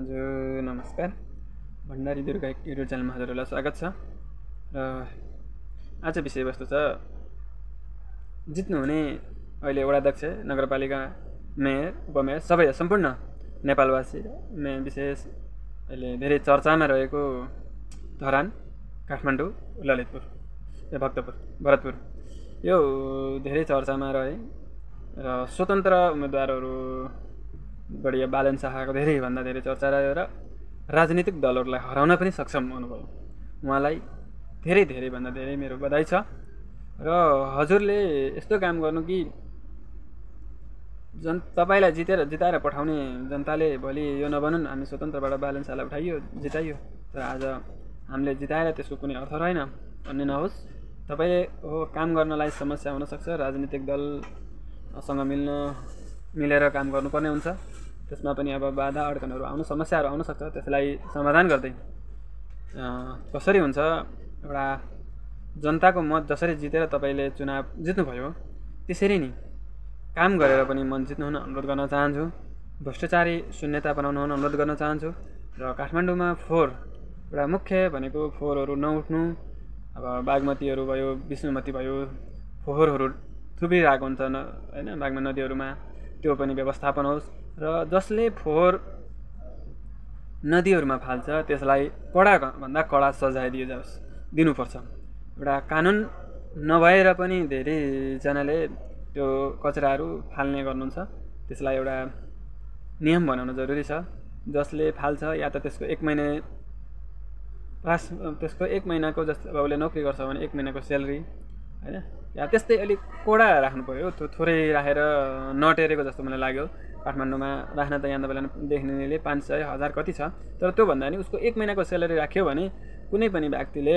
हजुर नमस्कार। भण्डारी दुर्गा युट्युब च्यानलमा हजुरहरूलाई स्वागत छ। र आज विषयवस्तु छ जित्नुहुने अहिले वडाध्यक्ष, नगरपालिका, मेयर, उपमेयर सबै सम्पूर्ण नेपालवासी विशेष अहिले धेरै चर्चामा रहेको धरान, काठमाडौँ, ललितपुर, भक्तपुर, भरतपुर यो धेरै चर्चामा रहे र स्वतन्त्र उम्मेदवारहरू बढी बालन शाहको धेरैभन्दा धेरै चर्चा रह्यो र राजनीतिक दलहरूलाई हराउन पनि सक्षम हुनुभयो। उहाँलाई धेरैभन्दा धेरै मेरो बधाई छ। र हजुरले यस्तो काम गर्नु कि तपाईँलाई जिताएर पठाउने जनताले भोलि यो नभनुन् हामी स्वतन्त्रबाट बालन शाहलाई उठाइयो जिताइयो, तर आज हामीले जिताएर त्यसको कुनै अर्थ रहेन भन्ने नहोस्। तपाईँले काम गर्नलाई समस्या हुनसक्छ, राजनीतिक दलसँग मिलेर काम गर्नुपर्ने हुन्छ, त्यसमा पनि अब बाधा अड्कनहरू आउनु, समस्याहरू आउन सक्छ। त्यसलाई समाधान गर्दै कसरी हुन्छ, एउटा जनताको मत जसरी जितेर तपाईँले चुनाव जित्नुभयो त्यसरी नि काम गरेर पनि मन जित्नुहुन अनुरोध गर्न चाहन्छु। भ्रष्टाचारी शून्यता बनाउनु हुन अनुरोध गर्न चाहन्छु। र काठमाडौँमा फोहोर एउटा मुख्य भनेको फोहोरहरू नउठ्नु। अब बागमतीहरू भयो, विष्णुमती भयो, फोहोरहरू थुपिरहेको हुन्छ होइन बागमती नदीहरूमा, त्यो पनि व्यवस्थापन होस्। र जसले फोहोर नदीहरूमा फाल्छ त्यसलाई कडाभन्दा कडा सजाय दिनुपर्छ। एउटा कानुन नभएर पनि धेरैजनाले त्यो कचराहरू फाल्ने गर्नुहुन्छ, त्यसलाई एउटा नियम बनाउन जरुरी छ। जसले फाल्छ या त त्यसको एक महिनाको जस्तो अब उसले नोकरी गर्छ भने 1 महिनाको स्यालेरी होइन, या त्यस्तै अलिक कडा राख्नु पर्यो। त्यो थोरै राखेर नटेरेको जस्तो मलाई लाग्यो। काठमाडौँमा राख्न त यहाँ तपाईँलाई देख्नेले 500, 1000 कति छ, तर त्योभन्दा नि उसको 1 महिनाको स्यालेरी राख्यो भने कुनै पनि व्यक्तिले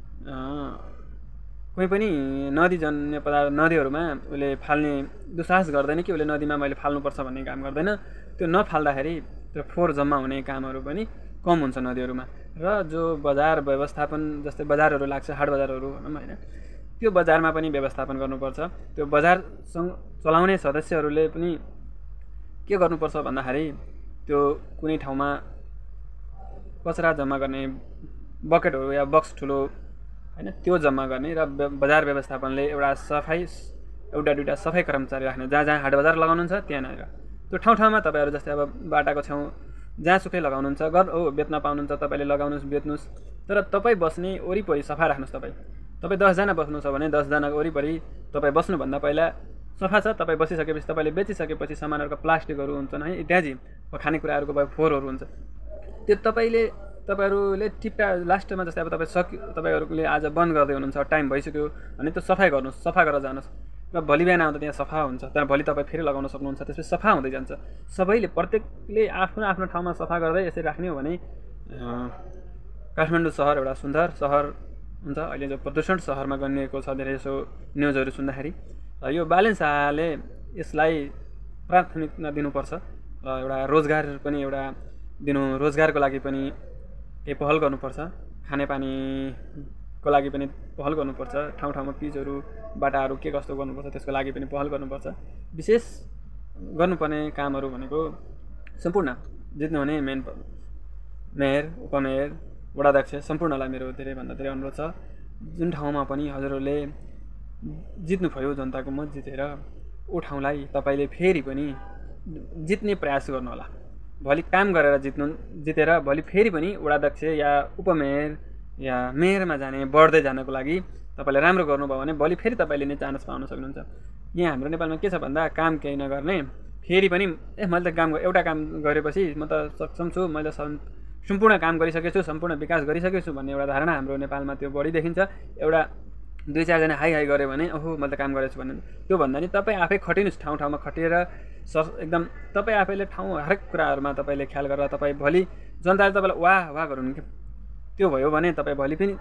कुनै पनि नदीजन्य पदार्थ नदीहरूमा उसले फाल्ने दुस्साहस गर्दैन कि उसले नदीमा मैले फाल्नुपर्छ भन्ने काम गर्दैन। त्यो नफाल्दाखेरि त्यो फोहोर जम्मा हुने कामहरू पनि कम हुन्छ नदीहरूमा। र जो बजार व्यवस्थापन, जस्तै बजारहरू लाग्छ, हाट बजारहरू भनौँ होइन, त्यो बजारमा पनि व्यवस्थापन गर्नुपर्छ। त्यो बजार चलाउने सदस्यहरूले पनि के गर्नुपर्छ भन्दाखेरि त्यो कुनै ठाउँमा कचरा जम्मा गर्ने बकेटहरू या बक्स ठुलो होइन त्यो जम्मा गर्ने, र बजार व्यवस्थापनले एउटा दुईवटा सफाइ कर्मचारी राख्ने, जहाँ हाट बजार लगाउनुहुन्छ त्यहाँनिर त्यो ठाउँमा तपाईँहरू जस्तै अब बाटाको छेउ जहाँसुकै लगाउनुहुन्छ बेच्न पाउनुहुन्छ, तपाईँले लगाउनुहोस्, बेच्नुहोस्, तर तपाईँ बस्ने वरिपरि सफा राख्नुहोस्। तपाईँ 10 जना बस्नु छ भने 10 जनाको वरिपरि तपाईँ बस्नुभन्दा पहिला सफा छ। तपाईँ बसिसकेपछि तपाईँले बेचिसकेपछि सामानहरूको प्लास्टिकहरू हुन्छन् है, इत्यादि खानेकुराहरूको भयो, फोहोरहरू हुन्छ, त्यो तपाईँहरूले टिप्टा लास्टमा जस्तै अब तपाईँहरूले आज बन्द गर्दै हुनुहुन्छ, टाइम भइसक्यो भने त्यो सफाइ गर्नुहोस्, सफा गरेर जानुहोस्। र भोलि बिहान आउँदा त्यहाँ सफा हुन्छ, तर भोलि तपाईँ फेरि लगाउन सक्नुहुन्छ, त्यसपछि सफा हुँदै जान्छ। सबैले प्रत्येकले आफ्नो ठाउँमा सफा गर्दै यसरी राख्ने हो भने काठमाडौँ सहर एउटा सुन्दर सहर हुन्छ। अहिले जो प्रदूषण सहरमा गनिएको छ धेरै जसो न्युजहरू सुन्दाखेरि, यो बालन शाहले यसलाई प्राथमिकता दिनुपर्छ। र एउटा रोजगार पनि रोजगारको लागि पनि केही पहल गर्नुपर्छ, खानेपानीको लागि पनि पहल गर्नुपर्छ, ठाउँमा पिचहरू बाटाहरू के कस्तो गर्नुपर्छ त्यसको लागि पनि पहल गर्नुपर्छ। विशेष गर्नुपर्ने कामहरू भनेको सम्पूर्ण जित्नुहुने मेयर, उपमेयर, वडाध्यक्ष सम्पूर्णलाई मेरो धेरैभन्दा धेरै अनुरोध छ। जुन ठाउँमा पनि हजुरहरूले जित्नुभयो, जनताको मत जितेर ठाउँलाई तपाईँले फेरि पनि जित्ने प्रयास गर्नुहोला। भोलि काम गरेर जितेर भोलि फेरि पनि वडाध्यक्ष या उपमेयर या मेयरमा बढ्दै जानको लागि तपाईँले राम्रो गर्नुभयो भने भोलि फेरि तपाईँले नै चान्स पाउन सक्नुहुन्छ। यहाँ हाम्रो नेपालमा के छ भन्दा काम केही नगर्ने, फेरि पनि मैले त एउटा काम गरेपछि म त सक्षम छु, मैले सम्पूर्ण काम गरिसकेछु, सम्पूर्ण विकास गरिसकेछु भन्ने एउटा धारणा हाम्रो नेपालमा त्यो बढी देखिन्छ। एउटा 2-4 जना हाई गऱ्यो भने मैले त काम गरेछु भन्ने, त्यो भन्दा नि तपाईँ आफै खटिनुहोस्, ठाउँमा खटिएर एकदम तपाईँ आफैले हरेक कुराहरूमा तपाईँले ख्याल गरेर तपाईँ भोलि जनताले तपाईँलाई वाह गरून् कि त्यो भयो भने तपाईँ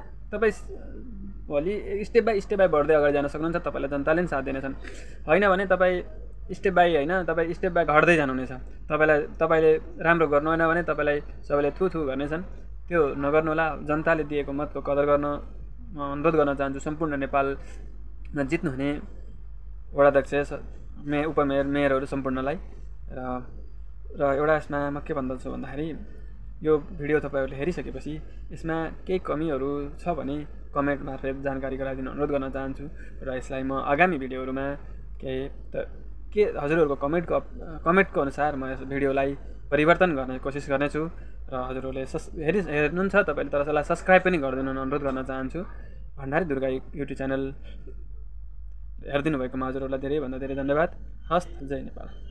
भोलि स्टेप बाई बढ्दै अगाडि जान सक्नुहुन्छ। तपाईँलाई जनताले पनि साथ दिनेछन्। होइन भने तपाईँ स्टेप बाई घट्दै जानुहुनेछ। तपाईँले राम्रो गर्नु होइन भने तपाईँलाई सबैले थु गर्नेछन्। त्यो नगर्नुहोला। जनताले दिएको मतको कदर गर्न म अनुरोध गर्न चाहन्छु सम्पूर्ण नेपालमा जित्नुहुने वडाध्यक्ष, उपमेयर, मेयरहरू सम्पूर्णलाई। र एउटा यसमा म के भन्दछु भन्दाखेरि यो भिडियो तपाईँहरूले हेरिसकेपछि यसमा केही कमीहरू छ भने कमेन्ट मार्फत जानकारी गराइदिन अनुरोध गर्न चाहन्छु र यसलाई म आगामी भिडियोहरूमा के हजुरहरूको कमेन्टको अनुसार म यस भिडियोलाई परिवर्तन गर्ने कोसिस गर्नेछु र हजुरहरूले हेर्नुहुन्छ तपाईँले तर यसलाई सब्सक्राइब पनि गरिदिनु अनुरोध गर्न चाहन्छु। भण्डारी दुर्गा युट्युब च्यानल हेरिदिनु भएकोमा हजुरहरूलाई धेरैभन्दा धेरै धन्यवाद। हस्त, जय नेपाल।